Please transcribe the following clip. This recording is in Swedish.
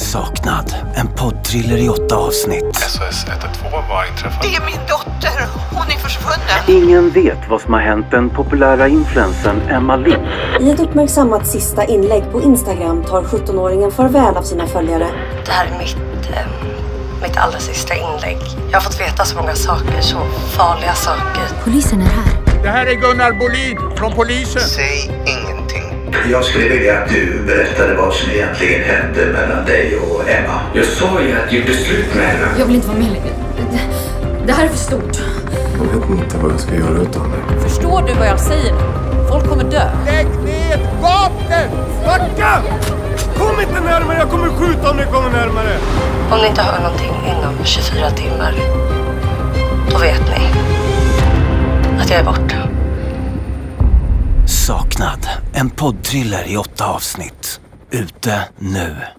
Saknad. En poddthriller i 8 avsnitt. SOS 112, vad inträffat? Det är min dotter. Hon är försvunnen. Ingen vet vad som har hänt den populära influencern Emma Lind. I ett uppmärksammat sista inlägg på Instagram tar 17-åringen farväl av sina följare. Det här är mitt allra sista inlägg. Jag har fått veta så många saker, så farliga saker. Polisen är här. Det här är Gunnar Bolin från polisen. Säg ingenting. Jag skulle vilja att du berättade vad som egentligen hände mellan dig och Emma. Jag sa ju att du gjorde slut med henne. Jag vill inte vara med längre. Det här är för stort. Jag vet inte vad jag ska göra utan det. Förstår du vad jag säger? Folk kommer dö. Lägg ner vapnen! Backa! Kom inte närmare, jag kommer skjuta om ni kommer närmare. Om ni inte hör någonting inom 24 timmar, då vet ni att jag är borta. Saknad. En poddthriller i 8 avsnitt. Ute nu.